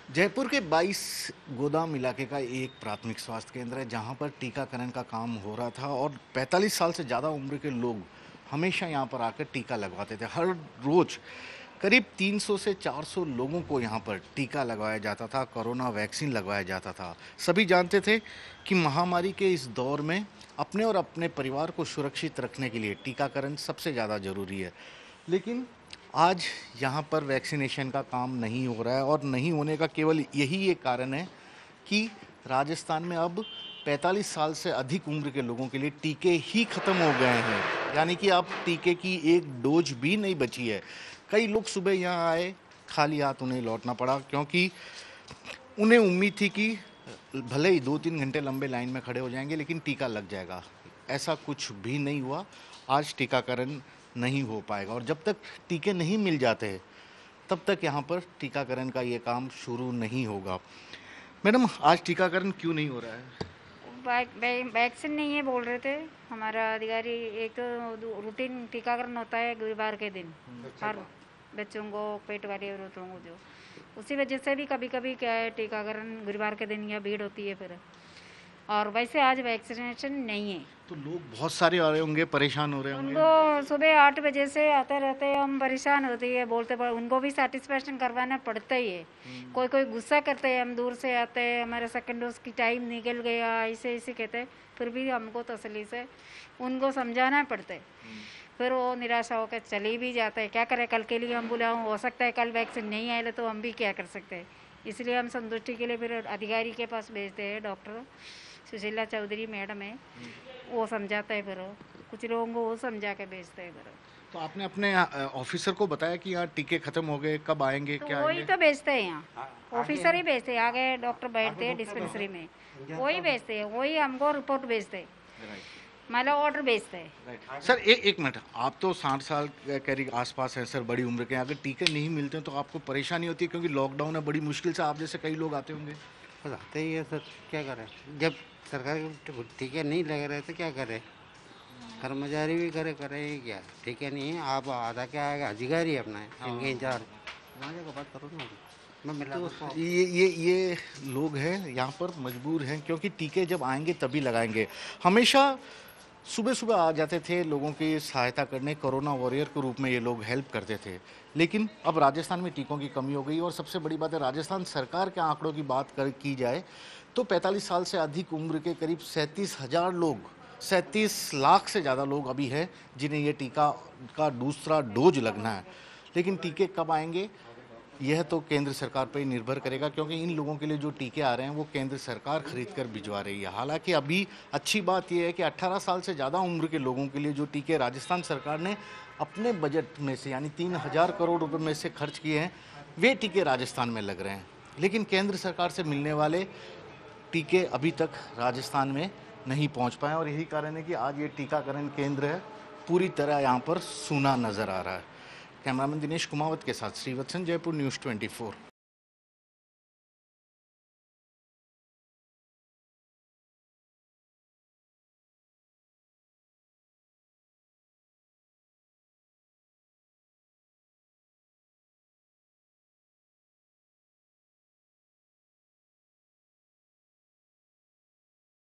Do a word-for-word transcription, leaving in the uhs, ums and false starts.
जयपुर के बाईस गोदाम इलाके का एक प्राथमिक स्वास्थ्य केंद्र है जहां पर टीकाकरण का काम हो रहा था और पैंतालीस साल से ज़्यादा उम्र के लोग हमेशा यहां पर आकर टीका लगवाते थे। हर रोज करीब तीन सौ से चार सौ लोगों को यहां पर टीका लगवाया जाता था, कोरोना वैक्सीन लगवाया जाता था। सभी जानते थे कि महामारी के इस दौर में अपने और अपने परिवार को सुरक्षित रखने के लिए टीकाकरण सबसे ज़्यादा ज़रूरी है। लेकिन आज यहाँ पर वैक्सीनेशन का काम नहीं हो रहा है और नहीं होने का केवल यही एक कारण है कि राजस्थान में अब पैंतालीस साल से अधिक उम्र के लोगों के लिए टीके ही ख़त्म हो गए हैं। यानी कि अब टीके की एक डोज भी नहीं बची है। कई लोग सुबह यहाँ आए, खाली हाथ उन्हें लौटना पड़ा क्योंकि उन्हें उम्मीद थी कि भले ही दो तीन घंटे लंबे लाइन में खड़े हो जाएंगे लेकिन टीका लग जाएगा। ऐसा कुछ भी नहीं हुआ। आज टीकाकरण नहीं हो पाएगा और जब तक टीके नहीं मिल जाते हैं तब तक यहाँ पर टीकाकरण का ये काम शुरू नहीं होगा। मैडम, आज टीकाकरण क्यों नहीं हो रहा है? वैक- वै- वैक्सीन नहीं है बोल रहे थे हमारा अधिकारी। एक तो रूटीन टीकाकरण होता है गुरुवार के दिन हर बच्चों को, पेट वाले औरतों को, जो उसी वजह से भी कभी कभी क्या है टीकाकरण गुरुवार के दिन या भीड़ होती है फिर। और वैसे आज वैक्सीनेशन नहीं है। तो लोग बहुत सारे आ रहे होंगे, परेशान हो रहे होंगे। उनको सुबह आठ बजे से आते रहते हैं, हम परेशान होती है, बोलते पर उनको भी सेटिस्फेक्शन करवाना पड़ता ही है। कोई कोई गुस्सा करते हैं, हम दूर से आते हैं, हमारे सेकंड डोज की टाइम निकल गया, ऐसे ऐसे कहते हैं। फिर भी हमको तसल्ली से उनको समझाना पड़ता है। फिर वो निराशा होकर चले भी जाते हैं। क्या करें, कल के लिए हम बुलाऊँ, हो सकता है कल वैक्सीन नहीं आए तो हम भी क्या कर सकते हैं। इसलिए हम संतुष्टि के लिए फिर अधिकारी के पास भेजते हैं। डॉक्टर सुशीला चौधरी मैडम है, वो समझाता है। फिर कुछ लोगों को वो समझा के भेजते हैं। फिर तो आपने अपने ऑफिसर को बताया कि यहाँ टीके खत्म हो गए, कब आएंगे, तो क्या वही आएंगे? तो भेजते हैं, यहाँ ऑफिसर ही भेजते हैं। आगे डॉक्टर बैठते हैं डिस्पेंसरी में, वही भेजते हैं, वही हमको रिपोर्ट भेजते हैं, मतलब ऑर्डर भेजते हैं। सर ए, एक मिनट, आप तो साठ साल के करीब आसपास हैं सर, बड़ी उम्र के हैं। अगर टीके नहीं मिलते हैं तो आपको परेशानी होती है क्योंकि लॉकडाउन है, बड़ी मुश्किल से आप जैसे कई लोग आते होंगे। बस आते ही है सर, क्या करें। जब सरकार के टीके नहीं लग रहे तो क्या करें, कर्मचारी भी करे करे ही क्या। टीके नहीं है, आप आधा क्या आएगा, अधिकारी अपना है, इनके इंचार्ज वहाँ जाकर बात करो ना। मैं मिला तो ये ये ये लोग हैं यहाँ पर मजबूर हैं क्योंकि टीके जब आएंगे तभी लगाएंगे। हमेशा सुबह सुबह आ जाते थे लोगों की सहायता करने, कोरोना वॉरियर के रूप में ये लोग हेल्प करते थे। लेकिन अब राजस्थान में टीकों की कमी हो गई और सबसे बड़ी बात है, राजस्थान सरकार के आंकड़ों की बात कर की जाए तो पैंतालीस साल से अधिक उम्र के करीब सैंतीस हजार लोग, सैंतीस लाख से ज़्यादा लोग अभी हैं जिन्हें ये टीका का दूसरा डोज लगना है। लेकिन टीके कब आएंगे यह तो केंद्र सरकार पर ही निर्भर करेगा क्योंकि इन लोगों के लिए जो टीके आ रहे हैं वो केंद्र सरकार खरीद कर भिजवा रही है। हालांकि अभी अच्छी बात यह है कि अठारह साल से ज़्यादा उम्र के लोगों के लिए जो टीके राजस्थान सरकार ने अपने बजट में से यानी तीन हजार करोड़ रुपए में से खर्च किए हैं, वे टीके राजस्थान में लग रहे हैं। लेकिन केंद्र सरकार से मिलने वाले टीके अभी तक राजस्थान में नहीं पहुँच पाए और यही कारण है कि आज ये टीकाकरण केंद्र है पूरी तरह यहाँ पर सूना नज़र आ रहा है। कैमरामैन दिनेश कुमावत के साथ श्रीवत्सन, जयपुर न्यूज़ चौबीस।